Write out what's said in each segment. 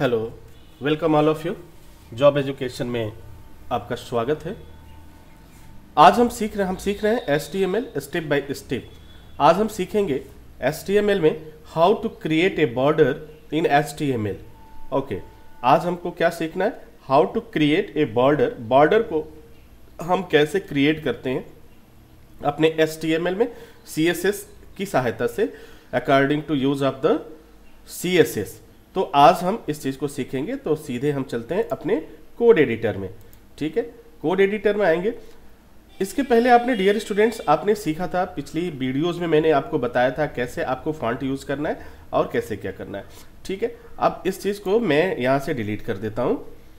Hello, welcome all of you. Job education में आपका स्वागत है। आज हम सीख रहे हैं HTML स्टेप बाय स्टेप। आज हम सीखेंगे HTML में how to create a border in HTML। Okay, आज हमको क्या सीखना है? How to create a border. Border को हम कैसे क्रिएट करते हैं अपने HTML में CSS की सहायता से, according to use of the CSS। तो आज हम इस चीज़ को सीखेंगे। तो सीधे हम चलते हैं अपने कोड एडिटर में। ठीक है, कोड एडिटर में आएंगे। इसके पहले आपने डियर स्टूडेंट्स आपने सीखा था, पिछली वीडियोस में मैंने आपको बताया था कैसे आपको फॉन्ट यूज़ करना है और कैसे क्या करना है। ठीक है, अब इस चीज़ को मैं यहाँ से डिलीट कर देता हूँ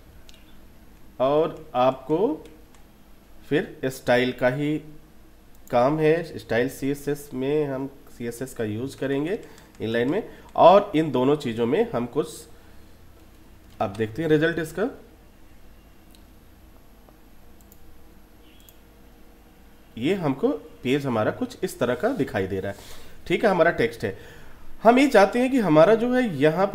और आपको फिर स्टाइल का ही काम है। स्टाइल CSS में हम CSS का यूज़ करेंगे इनलाइन में, और इन दोनों चीज़ों में हम कुछ अब देखते हैं रिजल्ट इसका। ये हमको पेज हमारा कुछ इस तरह का दिखाई दे रहा है। ठीक है, हमारा टेक्स्ट है। हम ये चाहते हैं कि हमारा जो है यहाँ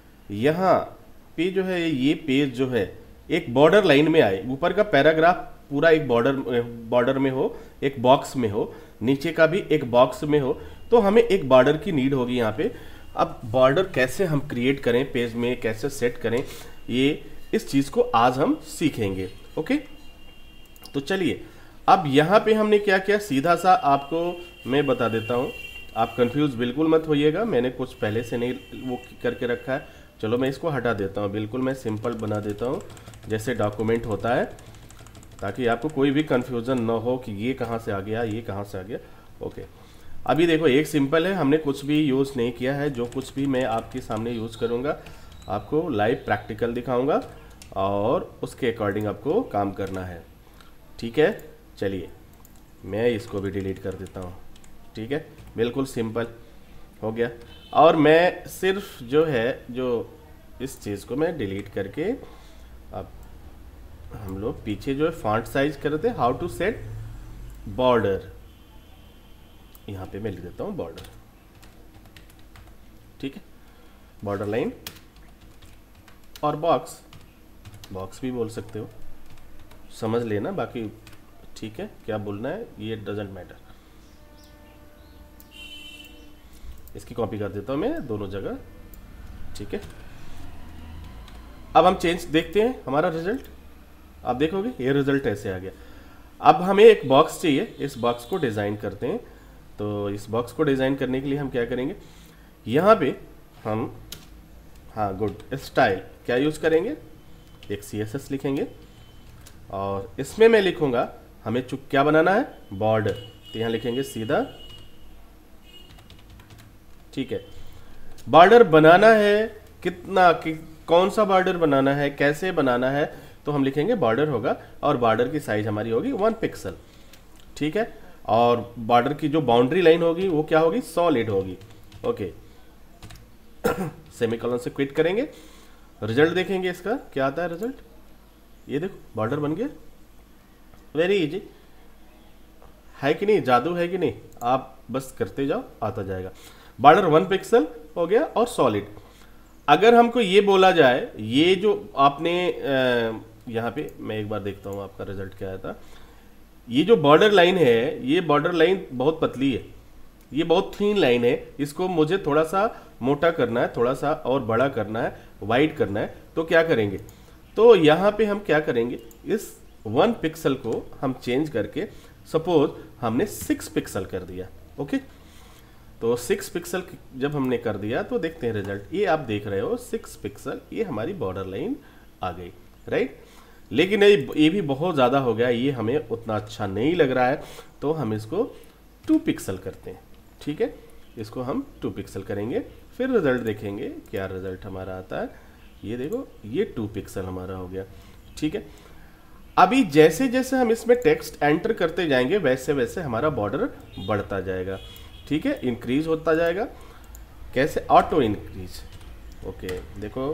पे जो है ये पेज जो है एक बॉर्डर लाइन में आए। ऊपर का पैराग्राफ पूरा एक बॉर्डर में हो, एक बॉक्स में हो, नीचे का भी एक बॉक्स में हो। तो हमें एक बॉर्डर की नीड होगी यहाँ पे। अब बॉर्डर कैसे हम क्रिएट करें, पेज में कैसे सेट करें, ये इस चीज़ को आज हम सीखेंगे। ओके, तो चलिए अब यहाँ पे हमने क्या किया, सीधा सा आपको मैं बता देता हूँ। आप कंफ्यूज बिल्कुल मत होइएगा, मैंने कुछ पहले से नहीं वो करके रखा है। चलो मैं इसको हटा देता हूँ, बिल्कुल मैं सिंपल बना देता हूँ जैसे डॉक्यूमेंट होता है, ताकि आपको कोई भी कंफ्यूजन ना हो कि ये कहाँ से आ गया, ये कहाँ से आ गया। ओके, अभी देखो एक सिंपल है, हमने कुछ भी यूज़ नहीं किया है। जो कुछ भी मैं आपके सामने यूज़ करूँगा आपको लाइव प्रैक्टिकल दिखाऊंगा और उसके अकॉर्डिंग आपको काम करना है। ठीक है, चलिए मैं इसको भी डिलीट कर देता हूँ। ठीक है, बिल्कुल सिंपल हो गया। और मैं सिर्फ जो है जो इस चीज़ को मैं डिलीट करके, अब हम लोग पीछे जो है फॉन्ट साइज करते हैं, हाउ टू सेट बॉर्डर, यहाँ पे मैं लिख देता हूँ बॉर्डर। ठीक है, बॉर्डर लाइन और बॉक्स भी बोल सकते हो, समझ लेना बाकी। ठीक है, क्या बोलना है ये डजेंट मैटर। इसकी कॉपी कर देता हूँ मैं दोनों जगह। ठीक है, अब हम चेंज देखते हैं हमारा रिजल्ट। आप देखोगे ये रिजल्ट ऐसे आ गया। अब हमें एक बॉक्स चाहिए, इस बॉक्स को डिज़ाइन करते हैं। तो इस बॉक्स को डिज़ाइन करने के लिए हम क्या करेंगे, यहाँ पे हम गुड स्टाइल क्या यूज़ करेंगे, एक CSS लिखेंगे और इसमें मैं लिखूंगा हमें क्या बनाना है, बॉर्डर। तो यहाँ लिखेंगे सीधा। ठीक है, बॉर्डर बनाना है कितना कौन सा बॉर्डर बनाना है, कैसे बनाना है, तो हम लिखेंगे बॉर्डर होगा और बॉर्डर की साइज हमारी होगी 1 पिक्सल। ठीक है, और बॉर्डर की जो बाउंड्री लाइन होगी वो क्या होगी, सॉलिड होगी। ओके, सेमीकोलन से क्विट करेंगे। रिजल्ट देखेंगे इसका क्या आता है रिजल्ट। ये देखो बॉर्डर बन गया, वेरी इजी है कि नहीं, जादू है कि नहीं, आप बस करते जाओ आता जाएगा। बॉर्डर 1 पिक्सल हो गया और सॉलिड। अगर हमको ये बोला जाए, ये जो आपने यहाँ पे मैं एक बार देखता हूँ आपका रिजल्ट क्या आया था। ये जो बॉर्डर लाइन है, ये बॉर्डर लाइन बहुत पतली है, ये बहुत थीन लाइन है। इसको मुझे थोड़ा सा मोटा करना है, थोड़ा सा और बड़ा करना है, वाइड करना है। तो क्या करेंगे, तो यहाँ पे हम क्या करेंगे, इस 1 पिक्सल को हम चेंज करके सपोज हमने 6 पिक्सल कर दिया। ओके, तो 6 पिक्सल जब हमने कर दिया तो देखते हैं रिजल्ट। ये आप देख रहे हो 6 पिक्सल, ये हमारी बॉर्डर लाइन आ गई, राइट। लेकिन ये भी बहुत ज़्यादा हो गया, ये हमें उतना अच्छा नहीं लग रहा है, तो हम इसको 2 पिक्सल करते हैं। ठीक है, इसको हम 2 पिक्सल करेंगे, फिर रिजल्ट देखेंगे क्या रिजल्ट हमारा आता है। ये देखो ये 2 पिक्सल हमारा हो गया। ठीक है, अभी जैसे जैसे हम इसमें टेक्स्ट एंटर करते जाएंगे वैसे वैसे हमारा बॉर्डर बढ़ता जाएगा। ठीक है, इंक्रीज होता जाएगा। कैसे, ऑटो इंक्रीज। ओके, देखो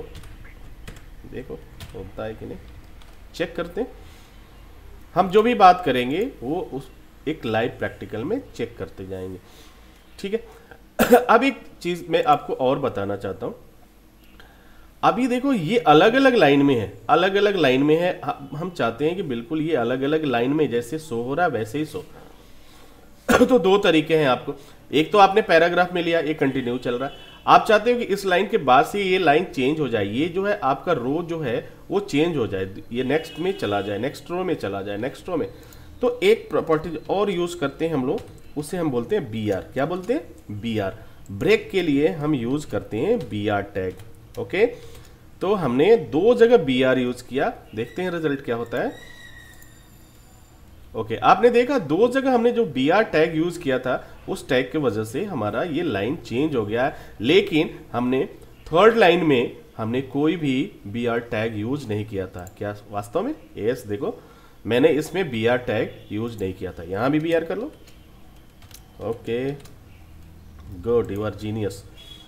होता है कि नहीं, चेक करते हैं। हम जो भी बात करेंगे वो उस एक लाइव प्रैक्टिकल में चेक करते जाएंगे। ठीक है, अब एक चीज़ मैं आपको और बताना चाहता हूँ। अभी देखो ये अलग अलग लाइन में है, अलग अलग लाइन में है। हम चाहते हैं कि बिल्कुल ये अलग अलग लाइन में जैसे शो हो रहा है वैसे ही शो। तो दो तरीके हैं आपको, एक तो आपने पैराग्राफ में लिया, ये कंटिन्यू चल रहा है, आप चाहते हो कि इस लाइन के बाद से ये लाइन चेंज हो जाए, ये जो है आपका रो जो है वो चेंज हो जाए, ये नेक्स्ट में चला जाए, नेक्स्ट रो में चला जाए, नेक्स्ट रो में। तो एक प्रॉपर्टी और यूज करते हैं हम लोग, उसे हम बोलते हैं बी आर। क्या बोलते हैं? B are. ब्रेक के लिए हम यूज करते हैं बी आर टैग। ओके, तो हमने दो जगह बी आर यूज किया, देखते हैं रिजल्ट क्या होता है। ओके, आपने देखा दो जगह हमने जो बी आर टैग यूज किया था उस टैग की वजह से हमारा ये लाइन चेंज हो गया, लेकिन हमने थर्ड लाइन में हमने कोई भी बी आर टैग यूज नहीं किया था। क्या वास्तव में? यस, देखो मैंने इसमें बी आर टैग यूज नहीं किया था। यहां भी बी आर कर लो। Okay, good, you are genius.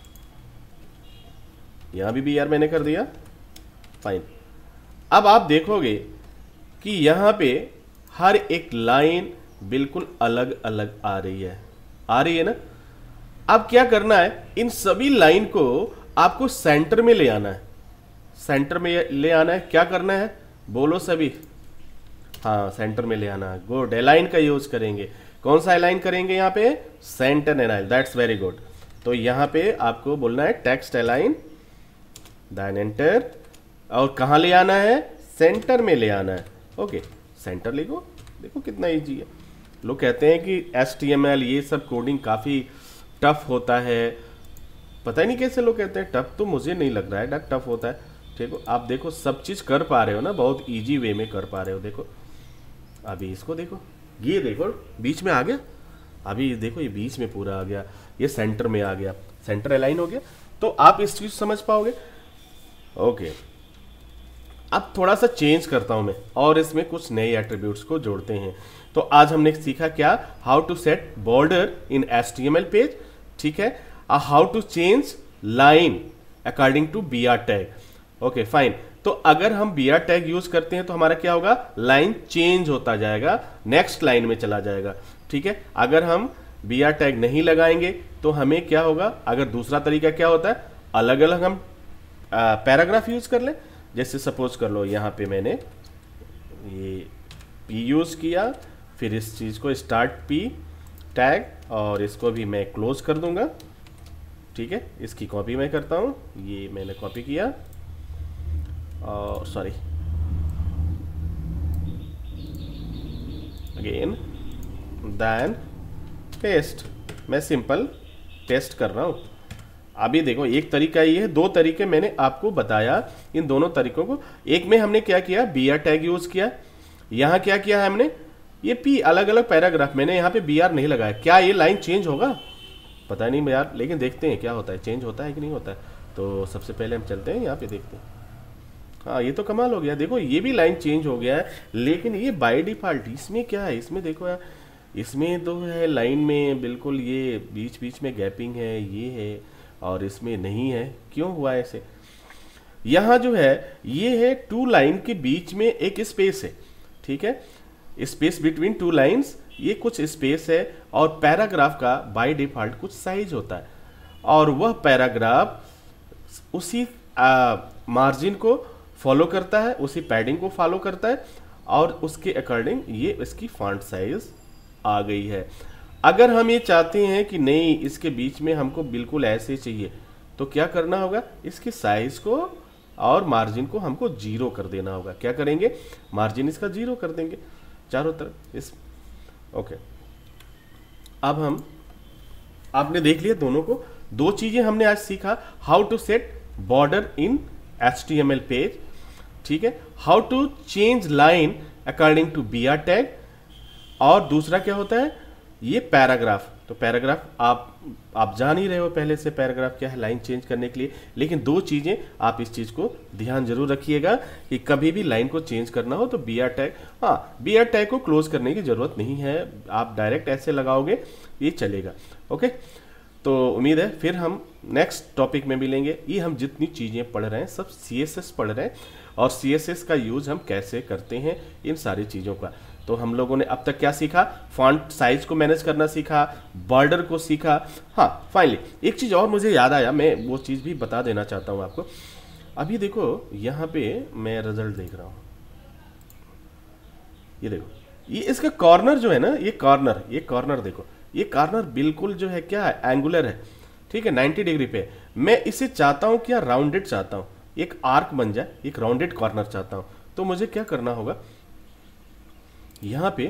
यहां भी बी आर मैंने कर दिया, फाइन। अब आप देखोगे कि यहां पे हर एक लाइन बिल्कुल अलग अलग आ रही है ना। अब क्या करना है, इन सभी लाइन को आपको सेंटर में ले आना है, सेंटर में ले आना है। क्या करना है बोलो सभी? हाँ, सेंटर में ले आना है। गुड, अलाइन का यूज करेंगे। कौन सा अलाइन करेंगे यहाँ पे? Centre align, that's very good. तो यहाँ पे आपको बोलना है टेक्स्ट अलाइन, देन एंटर, और कहाँ ले आना है? सेंटर में ले आना है। ओके, सेंटर लिखो। देखो कितना इजी है। लोग कहते हैं कि HTML ये सब कोडिंग काफ़ी टफ होता है, पता ही नहीं कैसे लोग कहते हैं टफ, तो मुझे नहीं लग रहा है टफ होता है। ठीक है, आप देखो सब चीज़ कर पा रहे हो ना, बहुत इजी वे में कर पा रहे हो। देखो अभी इसको देखो, ये देखो बीच में आ गया, अभी देखो ये बीच में पूरा आ गया, ये सेंटर में आ गया, सेंटर अलाइन हो गया। तो आप इस चीज़ समझ पाओगे। ओके, अब थोड़ा सा चेंज करता हूं मैं और इसमें कुछ नए एट्रीब्यूट्स को जोड़ते हैं। तो आज हमने सीखा क्या? How to set border in HTML page, ठीक है, how to change line according to B R tag. Okay fine. तो अगर हम बी आर टैग यूज करते हैं तो हमारा क्या होगा? लाइन चेंज होता जाएगा, नेक्स्ट लाइन में चला जाएगा। ठीक है, अगर हम बी आर टैग नहीं लगाएंगे तो हमें क्या होगा? अगर दूसरा तरीका क्या होता है, अलग अलग हम पैराग्राफ यूज कर लें। जैसे सपोज कर लो यहाँ पे मैंने ये पी यूज किया, फिर इस चीज को स्टार्ट पी टैग, और इसको भी मैं क्लोज कर दूंगा। ठीक है, इसकी कॉपी मैं करता हूँ, ये मैंने कॉपी किया और सॉरी अगेन, देन पेस्ट। मैं सिंपल टेस्ट कर रहा हूँ। अभी देखो एक तरीका ये है, दो तरीके मैंने आपको बताया। इन दोनों तरीकों को, एक में हमने क्या किया? बी आर टैग यूज किया। यहाँ क्या किया है हमने? ये पी अलग अलग पैराग्राफ, मैंने यहाँ पे बी आर नहीं लगाया। क्या ये लाइन चेंज होगा? पता नहीं यार, लेकिन देखते हैं क्या होता है, चेंज होता है कि नहीं होता है। तो सबसे पहले हम चलते हैं यहाँ पे, देखते हैं। हाँ, ये तो कमाल हो गया, देखो ये भी लाइन चेंज हो गया है, लेकिन ये बाय डिफॉल्ट। इसमें क्या है? इसमें देखो यार, इसमें तो है लाइन में बिल्कुल ये बीच बीच में गैपिंग है, ये है, और इसमें नहीं है। क्यों हुआ ऐसे? यहां जो है ये है टू लाइन के बीच में एक स्पेस है, ठीक है, स्पेस बिटवीन टू लाइंस, ये कुछ स्पेस है। और पैराग्राफ का बाय डिफॉल्ट कुछ साइज होता है, और वह पैराग्राफ उसी मार्जिन को फॉलो करता है, उसी पैडिंग को फॉलो करता है, और उसके अकॉर्डिंग ये इसकी फॉन्ट साइज आ गई है। अगर हम ये चाहते हैं कि नहीं, इसके बीच में हमको बिल्कुल ऐसे चाहिए, तो क्या करना होगा? इसकी साइज को और मार्जिन को हमको 0 कर देना होगा। क्या करेंगे? मार्जिन इसका 0 कर देंगे चारों तरफ इस। ओके, अब हम, आपने देख लिया दोनों को, दो चीजें हमने आज सीखा। How to set border in HTML page, ठीक है, how to change line according to B R tag, और दूसरा क्या होता है? ये पैराग्राफ। तो पैराग्राफ आप जान ही रहे हो पहले से, पैराग्राफ क्या है लाइन चेंज करने के लिए। लेकिन दो चीजें आप इस चीज को ध्यान जरूर रखिएगा कि कभी भी लाइन को चेंज करना हो तो बी आर टैग, हाँ, बी आर टैग को क्लोज करने की जरूरत नहीं है, आप डायरेक्ट ऐसे लगाओगे ये चलेगा। ओके, तो उम्मीद है फिर हम नेक्स्ट टॉपिक में मिलेंगे। ये हम जितनी चीजें पढ़ रहे हैं सब CSS पढ़ रहे हैं, और CSS का यूज हम कैसे करते हैं, इन सारी चीजों का। तो हम लोगों ने अब तक क्या सीखा? फॉन्ट साइज को मैनेज करना सीखा, बॉर्डर को सीखा। हाँ, फाइनली एक चीज और मुझे याद आया, मैं वो चीज भी बता देना चाहता हूं आपको। अभी देखो यहाँ पे मैं रिजल्ट देख रहा हूँ, ये देखो, ये इसका कॉर्नर जो है ना, ये कॉर्नर देखो, ये कॉर्नर बिल्कुल जो है क्या है, एंगुलर है, ठीक है, 90 डिग्री पे। मैं इसे चाहता हूँ क्या, राउंडेड चाहता हूँ, एक आर्क बन जाए, एक राउंडेड कॉर्नर चाहता हूँ। तो मुझे क्या करना होगा, यहाँ पे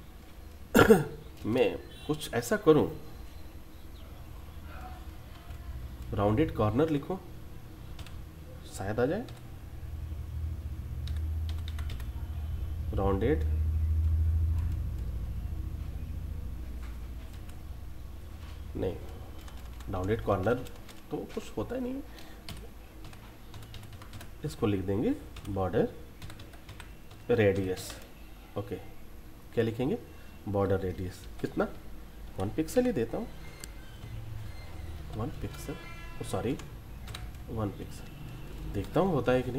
मैं कुछ ऐसा करूँ, राउंडेड कॉर्नर लिखो, शायद आ जाए, राउंडेड नहीं, राउंडेड कॉर्नर तो कुछ होता ही नहीं, इसको लिख देंगे बॉर्डर रेडियस। ओके, क्या लिखेंगे, बॉर्डर रेडियस कितना, 1 पिक्सल ही देता हूँ, 1 पिक्सल, सॉरी 1 पिक्सल, देखता हूँ होता है कि नहीं।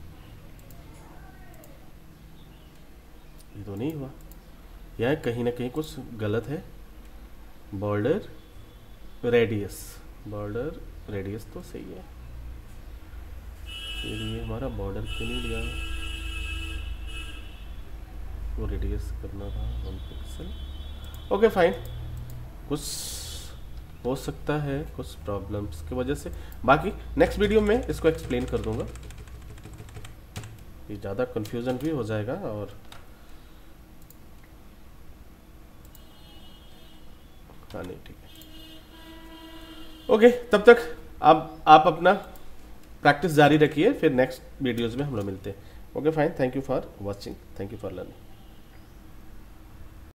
ये तो नहीं हुआ, यह कहीं ना कहीं कुछ गलत है। बॉर्डर रेडियस, बॉर्डर रेडियस तो सही है, फिर ये हमारा बॉर्डर क्यों नहीं लिया, वो रेडियस करना था 1 पिक्सल। ओके फाइन, कुछ हो सकता है कुछ प्रॉब्लम्स की वजह से, बाकी नेक्स्ट वीडियो में इसको एक्सप्लेन कर दूंगा, ये ज़्यादा कंफ्यूजन भी हो जाएगा। और हाँ नहीं ठीक है, ओके, तब तक आप अपना प्रैक्टिस जारी रखिए, फिर नेक्स्ट वीडियोज़ में हम लोग मिलते हैं। Okay fine, thank you for watching, thank you for learning.